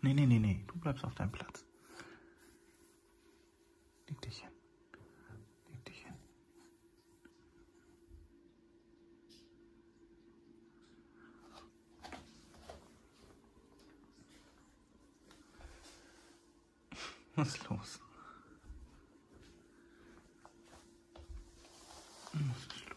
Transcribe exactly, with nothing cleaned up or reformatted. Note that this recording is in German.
Nee, nee, nee, nee. Du bleibst auf deinem Platz. Leg dich hin. Leg dich hin. Was ist los? Was ist los?